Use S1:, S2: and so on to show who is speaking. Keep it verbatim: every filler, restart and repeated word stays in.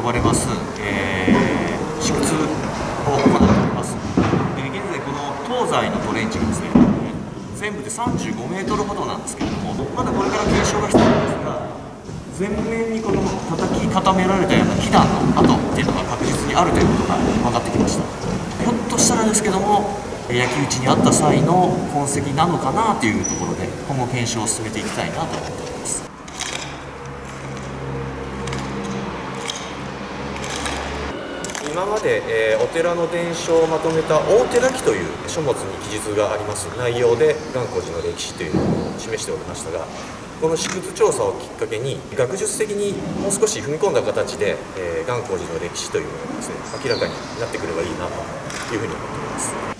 S1: 呼ばれます、えー、試掘を行っております。えー、現在この東西のトレンチがですね、全部でさんじゅうごメートルほどなんですけれども、まだこれから検証が必要なんですが、全面にこの叩き固められたような被弾の跡っていうのが確実にあるということが分かってきました。ひょっとしたらですけども、焼き討ちにあった際の痕跡なのかなというところで、今後検証を進めていきたいなと思っております。今まで、えー、お寺の伝承をまとめた大寺記という書物に記述があります内容で元光寺の歴史というのを示しておりましたが、この試掘調査をきっかけに学術的にもう少し踏み込んだ形で、えー、元光寺の歴史というのがですね、明らかになってくればいいなというふうに思っております。